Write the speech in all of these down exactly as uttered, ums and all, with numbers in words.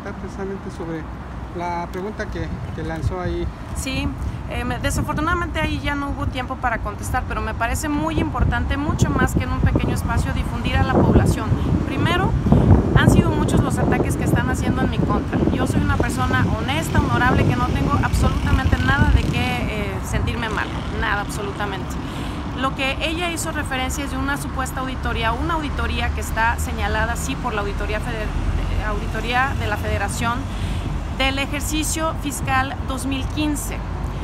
comentar precisamente sobre la pregunta que, que lanzó ahí. Sí, eh, desafortunadamente ahí ya no hubo tiempo para contestar, pero me parece muy importante, mucho más que en un pequeño espacio, difundir a la población. Primero, han sido muchos los ataques que están haciendo en mi contra. Yo soy una persona honesta, honorable, que no tengo absolutamente nada de qué eh, sentirme mal, nada absolutamente. Lo que ella hizo referencia es de una supuesta auditoría, una auditoría que está señalada sí por la auditoría, feder, auditoría de la Federación del ejercicio fiscal dos mil quince.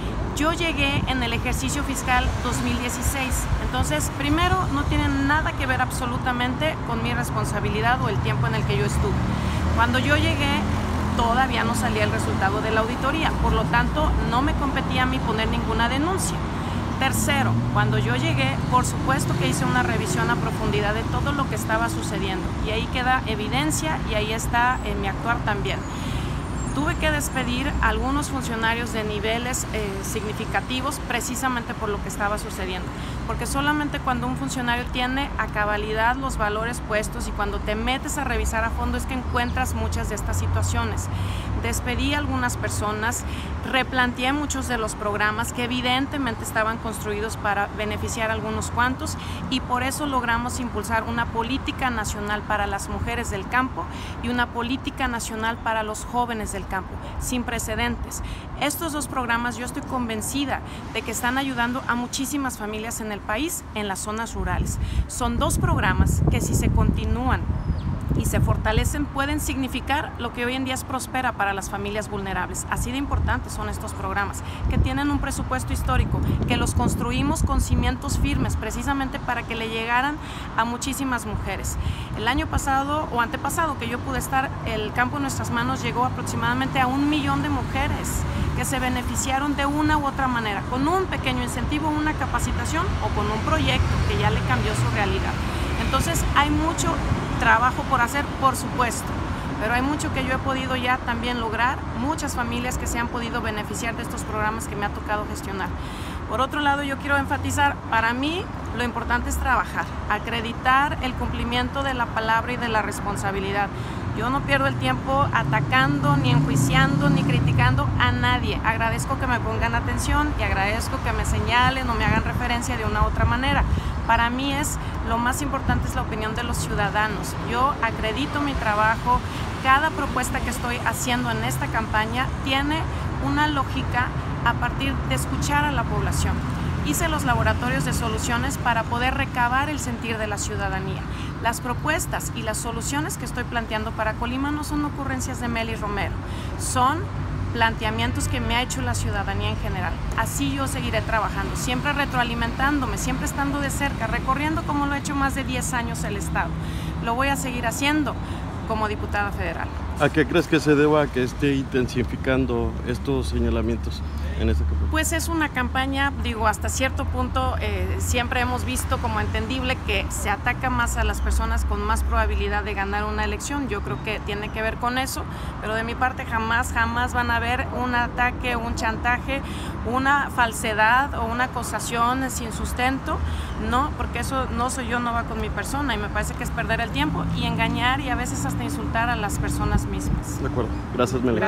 Yo llegué en el ejercicio fiscal dos mil dieciséis, entonces primero no tiene nada que ver absolutamente con mi responsabilidad o el tiempo en el que yo estuve. Cuando yo llegué todavía no salía el resultado de la auditoría, por lo tanto no me competía a mí poner ninguna denuncia. Tercero, cuando yo llegué, por supuesto que hice una revisión a profundidad de todo lo que estaba sucediendo y ahí queda evidencia y ahí está en mi actuar también. Tuve que despedir a algunos funcionarios de niveles eh, significativos precisamente por lo que estaba sucediendo, porque solamente cuando un funcionario tiene a cabalidad los valores puestos y cuando te metes a revisar a fondo es que encuentras muchas de estas situaciones. Despedí a algunas personas, replanteé muchos de los programas que evidentemente estaban construidos para beneficiar a algunos cuantos y por eso logramos impulsar una política nacional para las mujeres del campo y una política nacional para los jóvenes del campo, sin precedentes. Estos dos programas yo estoy convencida de que están ayudando a muchísimas familias en el país, en las zonas rurales. Son dos programas que si se continúan y se fortalecen pueden significar lo que hoy en día es próspera para las familias vulnerables. Así de importantes son estos programas, que tienen un presupuesto histórico, que los construimos con cimientos firmes precisamente para que le llegaran a muchísimas mujeres. El año pasado o antepasado que yo pude estar, el campo en nuestras manos llegó aproximadamente a un millón de mujeres que se beneficiaron de una u otra manera, con un pequeño incentivo, una capacitación o con un proyecto que ya le cambió su realidad. Entonces hay mucho trabajo por hacer, por supuesto, pero hay mucho que yo he podido ya también lograr, muchas familias que se han podido beneficiar de estos programas que me ha tocado gestionar. Por otro lado, yo quiero enfatizar, para mí lo importante es trabajar, acreditar el cumplimiento de la palabra y de la responsabilidad. Yo no pierdo el tiempo atacando, ni enjuiciando, ni criticando a nadie. Agradezco que me pongan atención y agradezco que me señalen o me hagan referencia de una u otra manera. Para mí es, lo más importante es la opinión de los ciudadanos. Yo acredito mi trabajo, cada propuesta que estoy haciendo en esta campaña tiene una lógica a partir de escuchar a la población. Hice los laboratorios de soluciones para poder recabar el sentir de la ciudadanía. Las propuestas y las soluciones que estoy planteando para Colima no son ocurrencias de Meli Romero, son planteamientos que me ha hecho la ciudadanía en general. Así yo seguiré trabajando, siempre retroalimentándome, siempre estando de cerca, recorriendo como lo he hecho más de diez años el Estado. Lo voy a seguir haciendo como diputada federal. ¿A qué crees que se deba que esté intensificando estos señalamientos en esta campaña? Pues es una campaña, digo, hasta cierto punto eh, siempre hemos visto como entendible que se ataca más a las personas con más probabilidad de ganar una elección. Yo creo que tiene que ver con eso, pero de mi parte jamás, jamás van a ver un ataque, un chantaje, una falsedad o una acusación sin sustento, no, porque eso no soy yo, no va con mi persona y me parece que es perder el tiempo y engañar y a veces hasta insultar a las personas mismas. De acuerdo, gracias Meli.